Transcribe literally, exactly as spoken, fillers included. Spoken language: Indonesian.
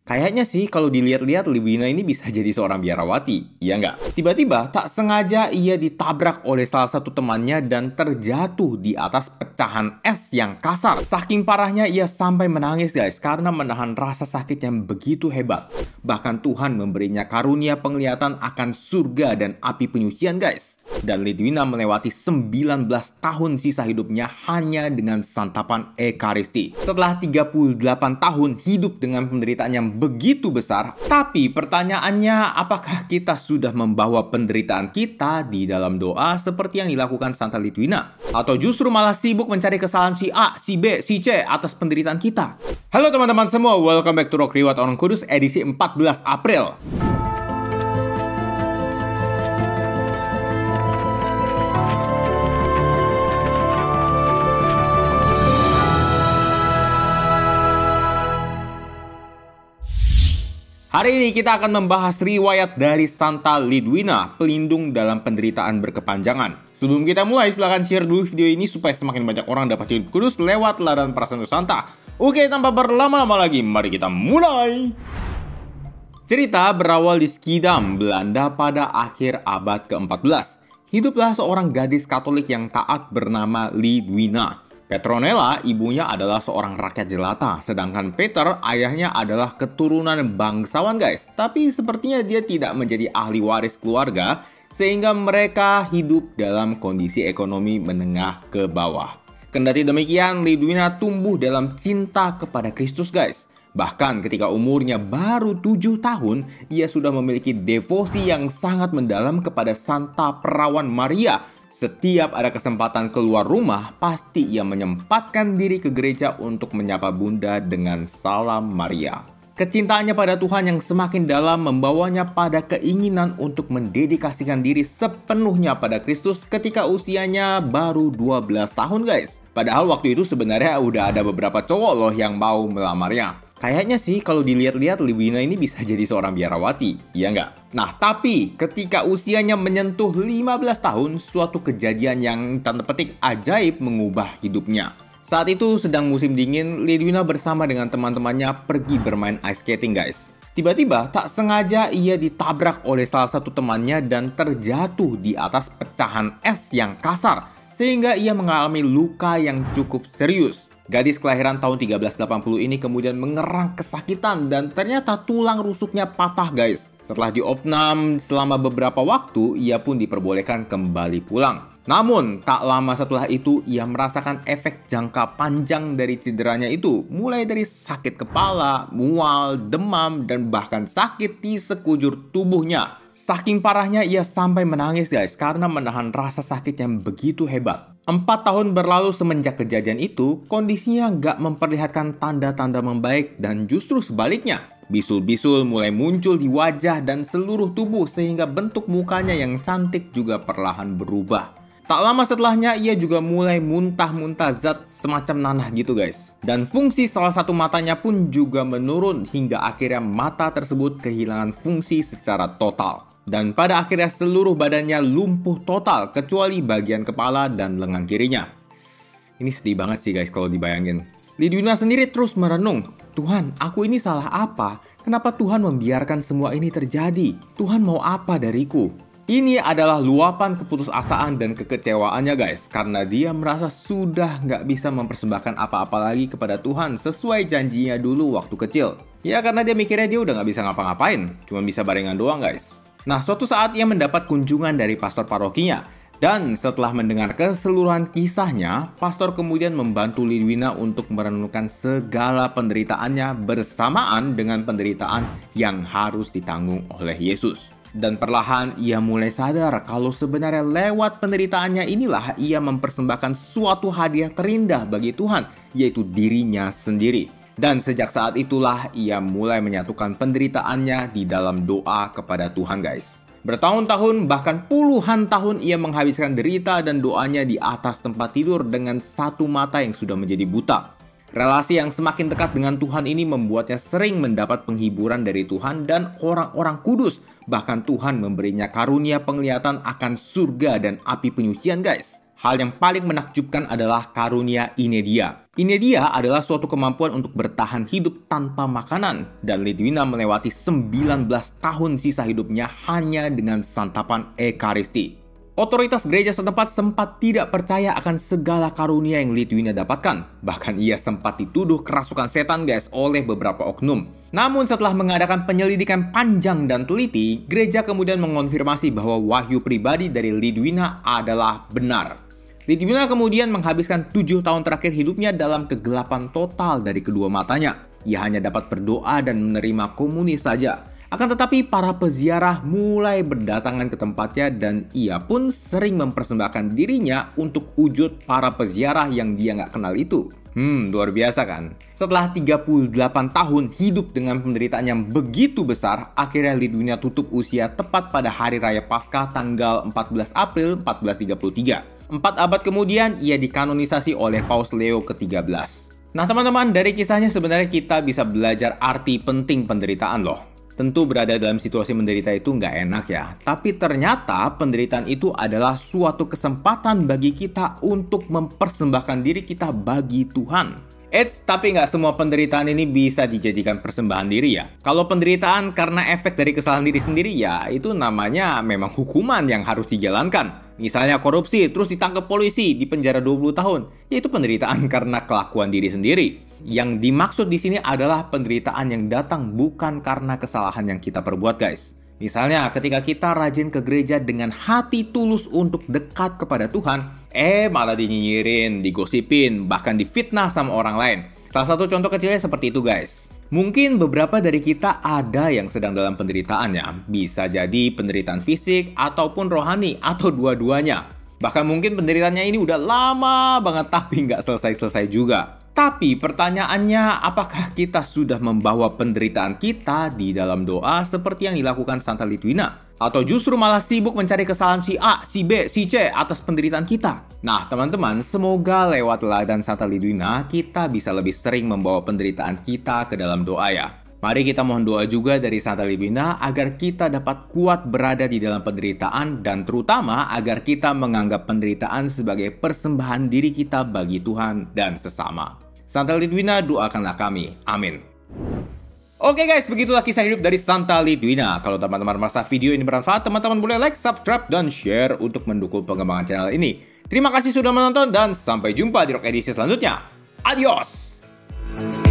Kayaknya sih kalau dilihat-lihat Lidwina ini bisa jadi seorang biarawati, iya nggak? Tiba-tiba tak sengaja ia ditabrak oleh salah satu temannya dan terjatuh di atas pecahan es yang kasar. Saking parahnya ia sampai menangis guys karena menahan rasa sakit yang begitu hebat. Bahkan Tuhan memberinya karunia penglihatan akan surga dan api penyucian guys. Dan Lidwina melewati sembilan belas tahun sisa hidupnya hanya dengan santapan Ekaristi. Setelah tiga puluh delapan tahun hidup dengan penderitaan yang begitu besar, tapi pertanyaannya apakah kita sudah membawa penderitaan kita di dalam doa seperti yang dilakukan Santa Lidwina? Atau justru malah sibuk mencari kesalahan si A, si B, si C atas penderitaan kita? Halo teman-teman semua, welcome back to Rock Riwayat Orang Kudus edisi empat belas April. Hari ini kita akan membahas riwayat dari Santa Lidwina, pelindung dalam penderitaan berkepanjangan. Sebelum kita mulai, silahkan share dulu video ini supaya semakin banyak orang dapat hidup kudus lewat teladan para santo santa. Oke, tanpa berlama-lama lagi, mari kita mulai! Cerita berawal di Schiedam, Belanda pada akhir abad ke empat belas. Hiduplah seorang gadis Katolik yang taat bernama Lidwina. Petronella, ibunya adalah seorang rakyat jelata, sedangkan Peter, ayahnya adalah keturunan bangsawan guys. Tapi sepertinya dia tidak menjadi ahli waris keluarga, sehingga mereka hidup dalam kondisi ekonomi menengah ke bawah. Kendati demikian, Lidwina tumbuh dalam cinta kepada Kristus guys. Bahkan ketika umurnya baru tujuh tahun, ia sudah memiliki devosi yang sangat mendalam kepada Santa Perawan Maria. Setiap ada kesempatan keluar rumah, pasti ia menyempatkan diri ke gereja untuk menyapa Bunda dengan salam Maria. Kecintaannya pada Tuhan yang semakin dalam membawanya pada keinginan untuk mendedikasikan diri sepenuhnya pada Kristus ketika usianya baru dua belas tahun guys. Padahal waktu itu sebenarnya udah ada beberapa cowok loh yang mau melamarnya. Kayaknya sih kalau dilihat-lihat Lidwina ini bisa jadi seorang biarawati, iya nggak? Nah tapi ketika usianya menyentuh lima belas tahun, suatu kejadian yang tanda petik ajaib mengubah hidupnya. Saat itu sedang musim dingin, Lidwina bersama dengan teman-temannya pergi bermain ice skating guys. Tiba-tiba tak sengaja ia ditabrak oleh salah satu temannya dan terjatuh di atas pecahan es yang kasar, sehingga ia mengalami luka yang cukup serius. Gadis kelahiran tahun seribu tiga ratus delapan puluh ini kemudian mengerang kesakitan dan ternyata tulang rusuknya patah guys. Setelah diopnam selama beberapa waktu, ia pun diperbolehkan kembali pulang. Namun, tak lama setelah itu ia merasakan efek jangka panjang dari cederanya itu, mulai dari sakit kepala, mual, demam, dan bahkan sakit di sekujur tubuhnya. Saking parahnya ia sampai menangis guys karena menahan rasa sakit yang begitu hebat. Empat tahun berlalu semenjak kejadian itu, kondisinya nggak memperlihatkan tanda-tanda membaik dan justru sebaliknya. Bisul-bisul mulai muncul di wajah dan seluruh tubuh sehingga bentuk mukanya yang cantik juga perlahan berubah. Tak lama setelahnya ia juga mulai muntah-muntah zat semacam nanah gitu guys. Dan fungsi salah satu matanya pun juga menurun hingga akhirnya mata tersebut kehilangan fungsi secara total. Dan pada akhirnya seluruh badannya lumpuh total kecuali bagian kepala dan lengan kirinya. Ini sedih banget sih guys kalau dibayangin. Lidwina sendiri terus merenung, Tuhan, aku ini salah apa? Kenapa Tuhan membiarkan semua ini terjadi? Tuhan mau apa dariku? Ini adalah luapan keputusasaan dan kekecewaannya guys, karena dia merasa sudah nggak bisa mempersembahkan apa-apa lagi kepada Tuhan sesuai janjinya dulu waktu kecil. Ya karena dia mikirnya dia udah nggak bisa ngapa-ngapain, cuma bisa barengan doang guys. Nah, suatu saat ia mendapat kunjungan dari pastor parokinya. Dan setelah mendengar keseluruhan kisahnya, pastor kemudian membantu Lidwina untuk merenungkan segala penderitaannya bersamaan dengan penderitaan yang harus ditanggung oleh Yesus. Dan perlahan ia mulai sadar kalau sebenarnya lewat penderitaannya inilah ia mempersembahkan suatu hadiah terindah bagi Tuhan, yaitu dirinya sendiri. Dan sejak saat itulah ia mulai menyatukan penderitaannya di dalam doa kepada Tuhan guys. Bertahun-tahun bahkan puluhan tahun ia menghabiskan derita dan doanya di atas tempat tidur dengan satu mata yang sudah menjadi buta. Relasi yang semakin dekat dengan Tuhan ini membuatnya sering mendapat penghiburan dari Tuhan dan orang-orang kudus. Bahkan Tuhan memberinya karunia penglihatan akan surga dan api penyucian guys. Hal yang paling menakjubkan adalah karunia Inedia. Ini dia adalah suatu kemampuan untuk bertahan hidup tanpa makanan, dan Lidwina melewati sembilan belas tahun sisa hidupnya hanya dengan santapan Ekaristi. Otoritas gereja setempat sempat tidak percaya akan segala karunia yang Lidwina dapatkan. Bahkan ia sempat dituduh kerasukan setan guys oleh beberapa oknum. Namun setelah mengadakan penyelidikan panjang dan teliti, gereja kemudian mengonfirmasi bahwa wahyu pribadi dari Lidwina adalah benar. Lidwina kemudian menghabiskan tujuh tahun terakhir hidupnya dalam kegelapan total dari kedua matanya. Ia hanya dapat berdoa dan menerima komuni saja. Akan tetapi para peziarah mulai berdatangan ke tempatnya dan ia pun sering mempersembahkan dirinya untuk wujud para peziarah yang dia nggak kenal itu. Hmm, luar biasa kan? Setelah tiga puluh delapan tahun hidup dengan penderitaan yang begitu besar, akhirnya Lidwina tutup usia tepat pada Hari Raya Paskah tanggal empat belas April empat belas tiga puluh tiga. Empat abad kemudian, ia dikanonisasi oleh Paus Leo ke tiga belas. Nah teman-teman, dari kisahnya sebenarnya kita bisa belajar arti penting penderitaan loh. Tentu berada dalam situasi menderita itu nggak enak ya. Tapi ternyata penderitaan itu adalah suatu kesempatan bagi kita untuk mempersembahkan diri kita bagi Tuhan. Eits, tapi nggak semua penderitaan ini bisa dijadikan persembahan diri ya. Kalau penderitaan karena efek dari kesalahan diri sendiri ya, itu namanya memang hukuman yang harus dijalankan. Misalnya korupsi, terus ditangkap polisi, di penjara dua puluh tahun. Yaitu penderitaan karena kelakuan diri sendiri. Yang dimaksud di sini adalah penderitaan yang datang bukan karena kesalahan yang kita perbuat guys. Misalnya ketika kita rajin ke gereja dengan hati tulus untuk dekat kepada Tuhan, eh malah dinyinyirin, digosipin, bahkan difitnah sama orang lain. Salah satu contoh kecilnya seperti itu guys. Mungkin beberapa dari kita ada yang sedang dalam penderitaan ya. Bisa jadi penderitaan fisik ataupun rohani atau dua-duanya. Bahkan mungkin penderitaannya ini udah lama banget tapi nggak selesai-selesai juga. Tapi pertanyaannya, apakah kita sudah membawa penderitaan kita di dalam doa seperti yang dilakukan Santa Lidwina? Atau justru malah sibuk mencari kesalahan si A, si B, si C atas penderitaan kita? Nah teman-teman, semoga lewat teladan Santa Lidwina kita bisa lebih sering membawa penderitaan kita ke dalam doa ya. Mari kita mohon doa juga dari Santa Lidwina agar kita dapat kuat berada di dalam penderitaan dan terutama agar kita menganggap penderitaan sebagai persembahan diri kita bagi Tuhan dan sesama. Santa Lidwina, doakanlah kami. Amin. Oke guys, begitulah kisah hidup dari Santa Lidwina. Kalau teman-teman merasa video ini bermanfaat, teman-teman boleh like, subscribe, dan share untuk mendukung pengembangan channel ini. Terima kasih sudah menonton dan sampai jumpa di Rock edisi selanjutnya. Adios!